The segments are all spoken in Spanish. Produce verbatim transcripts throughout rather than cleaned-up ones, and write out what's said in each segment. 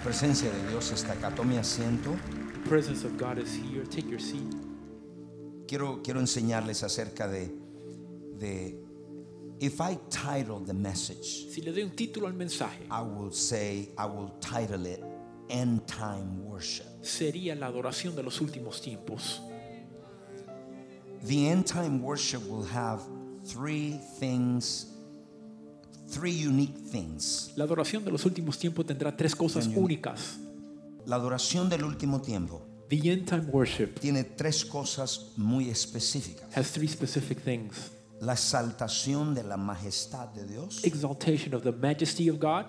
presencia de Dios está acá. Tome asiento. The presence of God is here. Take your seat. Quiero, quiero enseñarles acerca de, de if I title the message, Si le doy un título al mensaje, I will say, I will title it End Time Worship. sería la adoración de los últimos tiempos. The End Time Worship will have three things, three unique things. La adoración de los últimos tiempos tendrá tres cosas Bien, bien. únicas. La adoración del último tiempo The end time worship tiene tres cosas muy específicas. has three specific things: La exaltación de la majestad de Dios, exaltation of the majesty of God,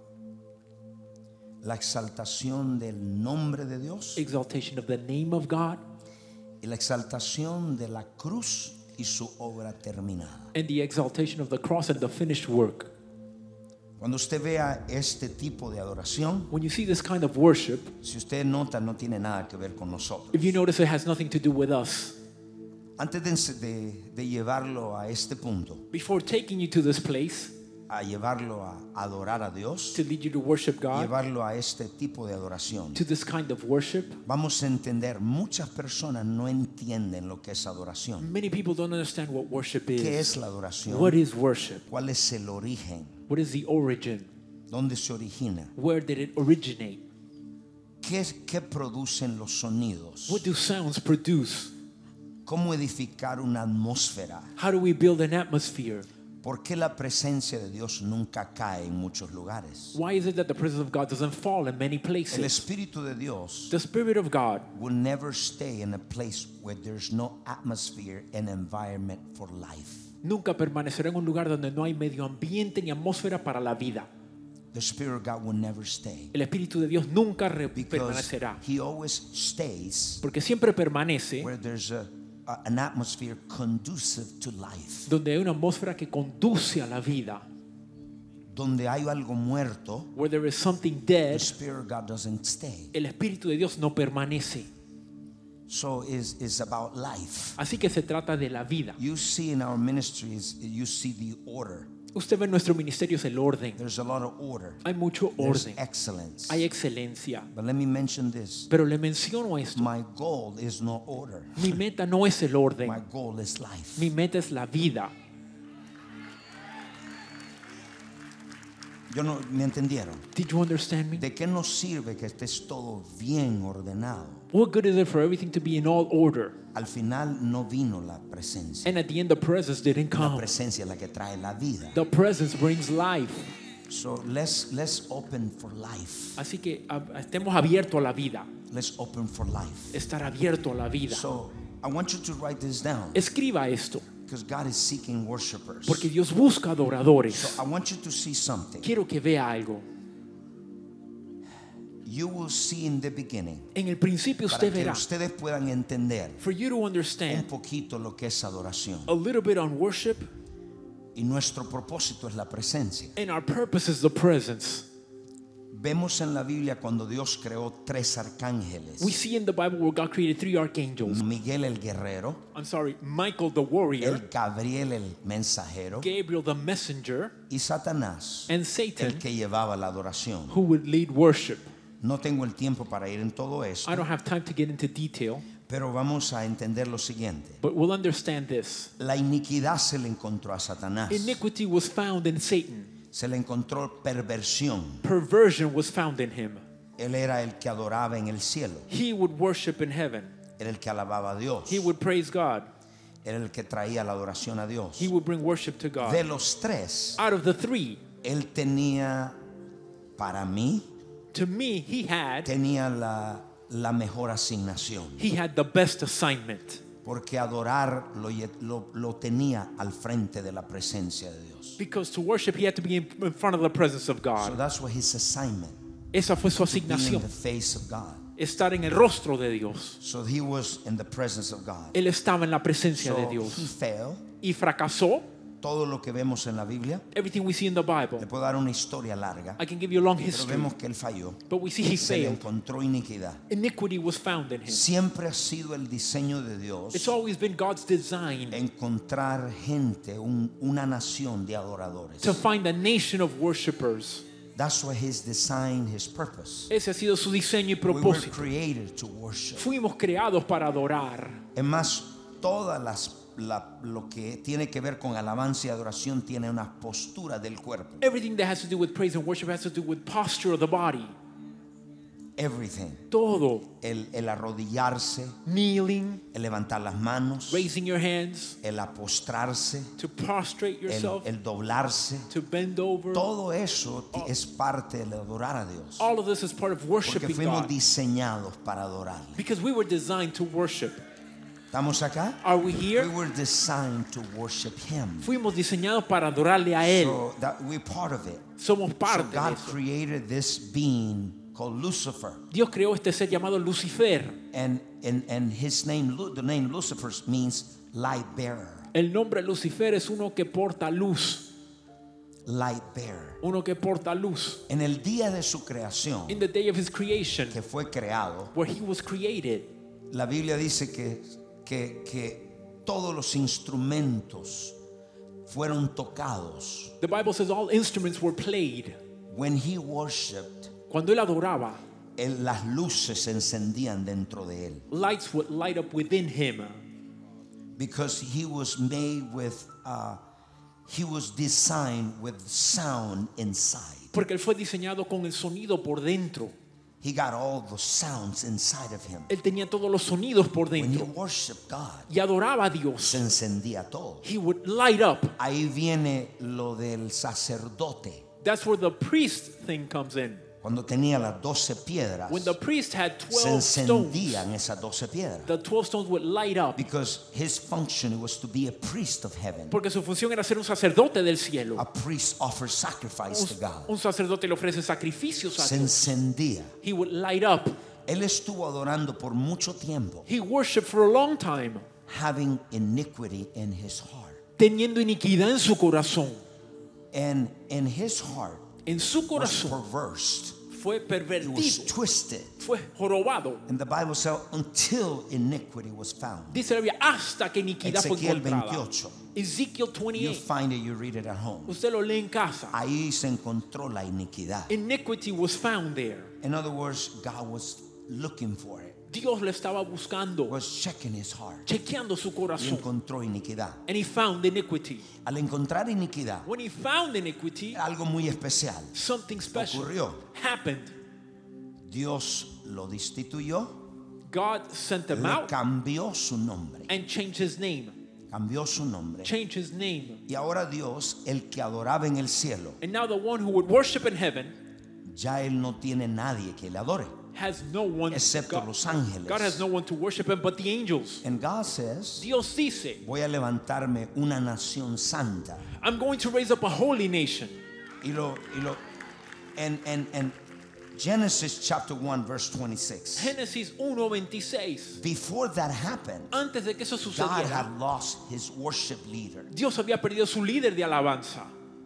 la exaltación del nombre de Dios exaltation of the name of God, y la exaltación de la cruz y su obra terminada. and the exaltation of the cross and the finished work. Cuando usted vea este tipo de adoración, When you see this kind of worship, si usted nota, no tiene nada que ver con nosotros. if you notice, it has nothing to do with us. Antes de, de, de llevarlo a este punto, Before taking you to this place a llevarlo a adorar a Dios, to lead you to worship God, llevarlo a este tipo de adoración, to this kind of worship, vamos a entender, muchas personas no entienden lo que es adoración. many people don't understand what worship ¿Qué is. es la adoración? What is worship? ¿Cuál es el origen? What is the origin? ¿Dónde se origina? Where did it originate? ¿Qué, qué producen los sonidos? What do sounds produce? ¿Cómo edificar una atmósfera? How do we build an atmosphere? ¿Por qué la presencia de Dios nunca cae en muchos lugares? Why is it that the presence of God doesn't fall in many El places? Espíritu de Dios The Spirit of God will never stay in a place where there's no atmosphere and environment for life. nunca permanecerá en un lugar donde no hay medio ambiente ni atmósfera para la vida. The Spirit of God will never stay El Espíritu de Dios nunca re- because permanecerá, He always stays porque siempre permanece where there's a, a, an atmosphere conducive to life. donde hay una atmósfera que conduce a la vida. Donde hay algo muerto, Where there is something the dead, Spirit of God doesn't stay. el Espíritu de Dios no permanece. So it's, it's about life. Así que se trata de la vida. You see in our ministries, you see the order. Usted ve en nuestro ministerio es el orden. There's a lot of order. Hay mucho There's orden. excellence. Hay excelencia. But let me mention this. Pero le menciono esto. My goal is no order. Mi meta no es el orden. My goal is life. Mi meta es la vida. Yo no, ¿me entendieron? Did you understand me? ¿De qué nos sirve que estés todo bien ordenado? What good is it for everything to be in all order? Al final no vino la presencia. And at the end, the presence didn't La come. presencia es la que trae la vida. The presence brings life. So let's let's open for life. Así que ab- estemos abiertos a la vida. Let's open for life. Estar abierto a la vida. So I want you to write this down Escriba esto, because God is seeking worshipers. porque Dios busca adoradores. So I want you to see something. Quiero que vea algo. You will see in the beginning. En el principio Para usted que verá. ustedes puedan entender For you to un understand poquito lo que es adoración. a little bit on worship, Y nuestro propósito es la presencia. and our purpose is the presence. Vemos en la Biblia cuando Dios creó tres arcángeles. We see in the Bible where God created three archangels. Miguel el guerrero, I'm sorry, Michael the warrior, el Gabriel el mensajero Gabriel the messenger, y Satanás and el Satan que llevaba la adoración. who would lead worship. No tengo el tiempo para ir en todo esto, I don't have time to get into detail, pero vamos a entender lo siguiente. but we'll understand this. La iniquidad se le encontró a Satanás. Iniquity was found in Satan. Se le encontró perversión. Perversion was found in him. Él era el que adoraba en el cielo. He would worship in heaven. Era el que alababa a Dios. He would praise God. Era el que traía la adoración a Dios. He would bring worship to De God. los tres, Out of the three, él tenía, para mí, to me, he had tenía la, la mejor asignación. he had the best assignment, Porque adorar lo, lle- lo, lo tenía al frente de la presencia de Dios. because to worship he had to be in, in front of the presence of So God. that's what his assignment. Esa fue su Be in asignación, the face of God. estar en el rostro de Dios. So he was in the presence of God. Él estaba en la presencia de So he Dios failed. y fracasó. Todo lo que vemos en la Biblia, Everything we see in the Bible, le puedo dar una historia larga, I can give you a long pero history, vemos que él falló. but we see he Se le failed. encontró iniquidad. Iniquity was found in him. Siempre ha sido el diseño de Dios It's always been God's design encontrar gente, un- una nación de adoradores. to find a nation of worshipers. That's what His design, His purpose. Ese ha sido su diseño y We were propósito. created to worship. Fuimos creados para adorar. Es más, todas las la- lo que tiene que ver con alabanza y adoración tiene una postura del cuerpo. Everything that has to do with praise and worship has to do with posture of the body. Everything. Todo. El, el arrodillarse, Kneeling, el levantar las manos, raising your hands, el apostrarse, to prostrate el, yourself, el doblarse. to bend over. Todo eso ti- es parte de adorar a Dios. All of this is part of Porque worshiping fuimos God. diseñados para adorarle. Because we were designed to worship. ¿Estamos acá? Are we We here? were designed to worship Him. Fuimos diseñados para adorarle a Él. So that we're part of it. Somos So parte de God eso. created this being called Lucifer. Dios creó este ser llamado Lucifer. And, and, and his name, Lu- the name Lucifer means light bearer. El nombre Lucifer es uno que porta luz. Light bearer. Uno que porta luz. En el día de su creación, In the day of his creation, que fue creado, where he was created, la Biblia dice que, que, que todos los instrumentos fueron tocados. the Bible says all instruments were played. When he worshiped, Cuando él adoraba, él- las luces se encendían dentro de él. lights would light up within him. Because he was made with, uh, he was designed with sound inside. Porque él fue diseñado con el sonido por dentro. He got all the sounds inside of him. Él tenía todos los sonidos por When he dentro. worshiped God, Y adoraba a Dios. se encendía todo. He would light up. Ahí viene lo del sacerdote. That's where the priest thing comes in. Cuando tenía las doce piedras, When the priest had se twelve stones, encendían esas doce piedras. the twelve stones would light up. Because his function was to be a priest of heaven. Porque su función era ser un sacerdote del cielo. A priest offers sacrifice to God. Un sacerdote le ofrece sacrificios a Se Dios. encendía. He would light up. Él estuvo adorando por mucho tiempo, He worshiped for a long time, having iniquity in his heart. teniendo iniquidad en su corazón. And in his heart En su was corazón perverse. fue It was pervertido, twisted. fue jorobado. And the Bible says, until iniquity was found. Dice la Biblia, hasta que iniquidad fue Ezequiel encontrada. veintiocho. Ezekiel You twenty-eight. find it, you read it at home. Usted lo lee en casa. Ahí se encontró la iniquidad. Iniquity was found there. In other words, God was looking for it, Dios le estaba buscando, was checking his heart. chequeando su Y corazón. encontró iniquidad. And he found iniquity. Al encontrar iniquidad, When he found iniquity, algo muy especial something special ocurrió. happened. Dios lo destituyó, God sent him le out cambió su nombre, and changed his name. cambió su nombre. Changed his name. Y ahora Dios, el que adoraba en el cielo, And now the one who would worship in heaven ya él no tiene nadie que le adore, has no one. excepto God, los ángeles. God has no one to worship him but the angels. And God says, Dios dice, voy a levantarme una nación santa. I'm going to raise up a holy nation. Y lo, y lo, and, and, and Genesis chapter one, verse twenty-six. Génesis uno veintiséis. Before that happened, Antes de que eso God sucediera, had lost his worship leader. Dios había perdido su líder de alabanza.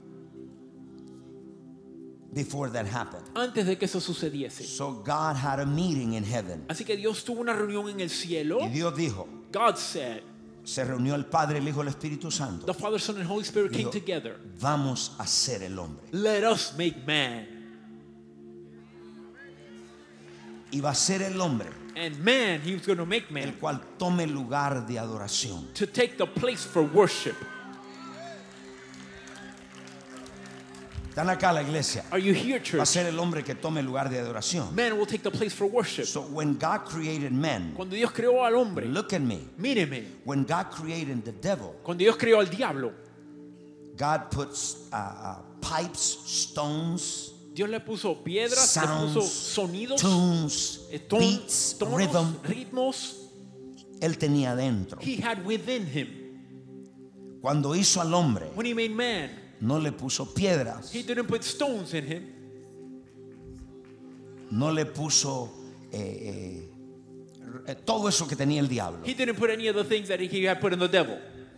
Before that happened. Antes de que eso sucediese. So God had a meeting in heaven. Así que Dios tuvo una reunión en el cielo. Y Dios dijo, God said, se reunió el Padre, el Hijo y el Espíritu Santo. the Father, Son, and Holy Spirit came Dijo, together. vamos a ser el hombre. Let us make man. Y va a ser el hombre And man, he was going to make el man cual tome lugar de adoración. to take the place for worship. Están acá la iglesia. Are you here, Va a church? ser el hombre que tome lugar de adoración. Man will take the place for worship. So when God created men, Cuando Dios creó al hombre, look at me. míreme. When God created the devil, Cuando Dios creó al diablo, God puts uh, uh, pipes, stones, Dios le puso piedras, sounds, le puso sonidos, tunes, eh, ton- beats, tonos, rhythm. ritmos. Él tenía dentro. He had within him. Cuando hizo al hombre, When he made man, no le puso piedras, he didn't put stones in him. no le puso eh, eh, todo eso que tenía el diablo. He didn't put any of the things that he had put in the devil.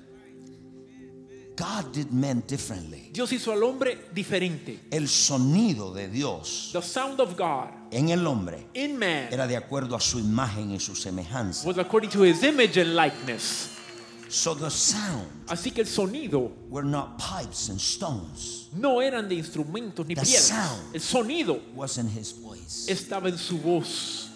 God did men differently. Dios hizo al hombre diferente. El sonido de Dios The sound of God en el hombre in man era de acuerdo a su imagen y su semejanza. was according to his image and likeness. So the sound Así que el sonido were not pipes and stones. no eran de instrumentos ni The piedras. sound El sonido was in his voice. estaba en su voz.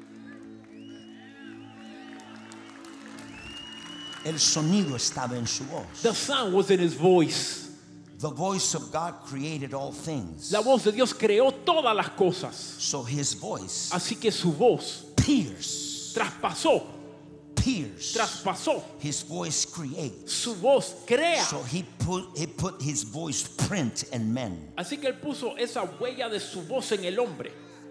El sonido estaba en su voz. The sound was in his voice. The voice of God created all things. La voz de Dios creó todas las cosas. So his voice Así que su voz pierced, traspasó, pierced. traspasó. His voice creates. Su voz crea. So he put he put his voice print in men. Así que él puso esa huella de su voz en el hombre.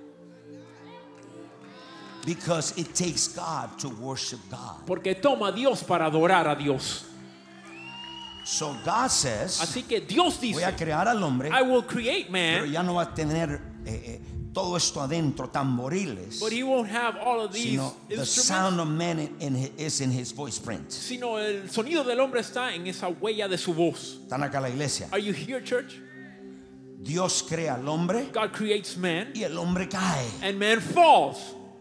Because it takes God to worship God. Porque toma a Dios para adorar a Dios. So God says, Así que Dios voy dice, a crear al hombre, I will create pero man, ya no va a tener eh, eh, todo esto adentro, tamboriles, but he won't have all of these sino the instruments. sound of man in, in, hi- is in his voice print. Sino el sonido del hombre está en esa huella de su voz. Están acá la iglesia. Are you here, church? Dios crea al hombre God creates man, y el hombre cae. and man falls.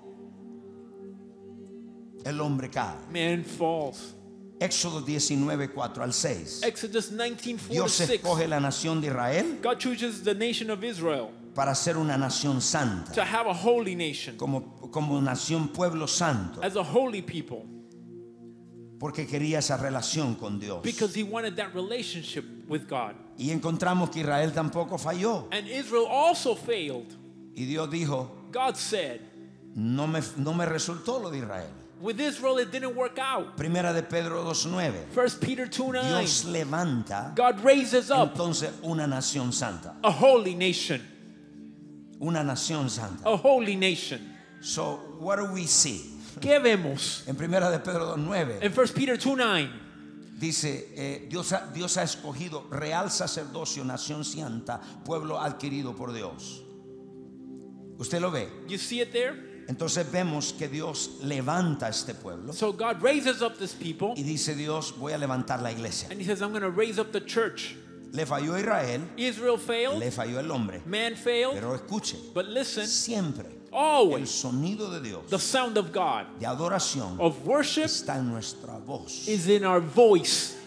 El hombre cae. Man falls. Éxodo diecinueve, cuatro al seis. Exodus nineteen, four to Dios six. escoge la nación de Israel God chooses the nation of Israel para ser una nación santa, to have a holy nation, como, como nación pueblo santo, as a holy people, porque quería esa relación con Dios. because he wanted that relationship with God. Y encontramos que Israel tampoco falló. And Israel also failed. Y Dios dijo, God said, no me, no me resultó lo de Israel. with Israel it didn't work out. Primera de Pedro dos nueve. First Peter two nine. Dios levanta God raises up entonces una nación santa. a holy nation. Una nación santa. A holy nation. So, what do we see? ¿Qué vemos? En Primera de Pedro dos nueve In First Peter two nine, dice, eh, Dios, ha, Dios ha escogido real sacerdocio, nación santa, pueblo adquirido por Dios. ¿Usted lo ve? you see it there? Entonces vemos que Dios levanta a este pueblo So God raises up this people, y dice Dios, voy a levantar la iglesia. and he says, I'm going to raise up the church. Le falló a Israel, Israel failed, le falló el hombre. man failed, Pero escuche, but listen, siempre el always sonido de Dios, the sound of God, de adoración, of worship, está en nuestra voz. is in our voice.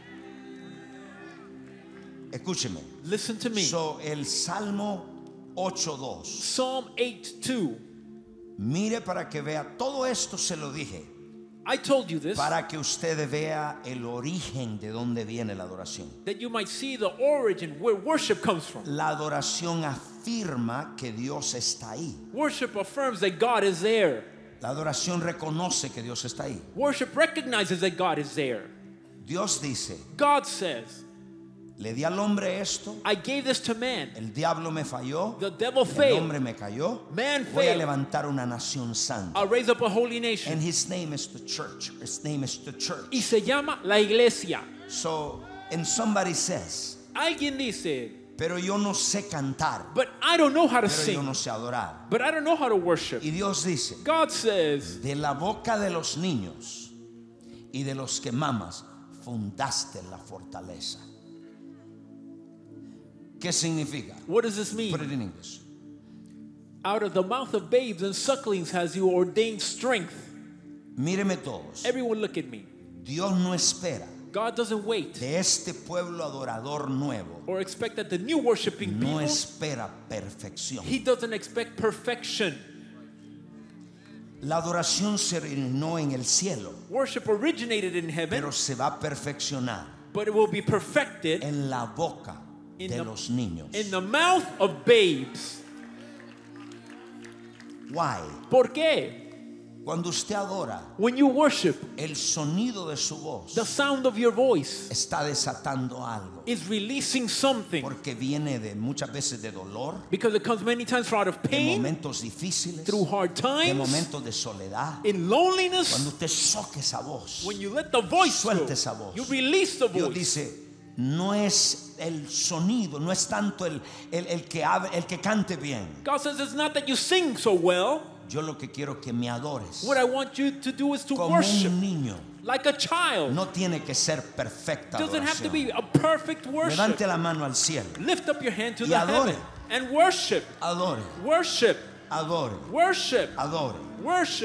Escúcheme. Listen to me. So, el Salmo ocho dos. Psalm eight two. Mire para que vea, todo esto se lo dije, I told you this, para que usted vea el origen de dónde viene la adoración. that you might see the origin where worship comes from. La adoración afirma que Dios está ahí. Worship affirms that God is there. La adoración reconoce que Dios está ahí. Worship recognizes that God is there. Dios dice, God says, le di al hombre esto, I gave this to man. el diablo me falló, The devil el failed. hombre me cayó, Man voy a failed. levantar una nación santa. I'll raise up a holy And nation. his name is the church. His name is the church. Y se llama la iglesia. So, and somebody says, Alguien dice, pero yo no sé cantar, but I don't know how to pero yo sing. no sé adorar. But I don't know how to worship. Y Dios dice, God says, de la boca de los niños y de los que mamas fundaste la fortaleza. ¿Qué significa? what does this Put it mean? in English. Out of the mouth of babes and sucklings has you ordained strength. Míreme todos. Everyone look at me. Dios no espera God doesn't wait de este pueblo adorador nuevo. or expect that the new worshiping No people, espera perfección. he doesn't expect perfection. La adoración se originó en el cielo, Worship originated in heaven, pero se va a perfeccionar but it will be perfected en la boca in de the, los niños. in the mouth of babes. Why? ¿Por qué? Cuando usted adora, When you worship, el sonido de su voz the sound of your voice está desatando algo, is releasing something, porque viene de muchas veces de dolor, because it comes many times out of de pain, momentos difíciles, through hard de times, momentos de soledad. in loneliness. Cuando usted soque esa voz, When you let the voice go, suelte esa voz. you release the Dios voice. dice, no es el sonido, no es tanto el, el, el que hable, el que cante bien. God says it's not that you sing so well. Yo lo que quiero que me adores What I want you to do is to como worship un niño. like a child. No tiene que ser perfecta Doesn't have to adoración. be a perfect worship. Levante la mano al cielo. Lift up your hand to Y the adore. heaven and worship, Adore, worship, adore, worship, adore. worship.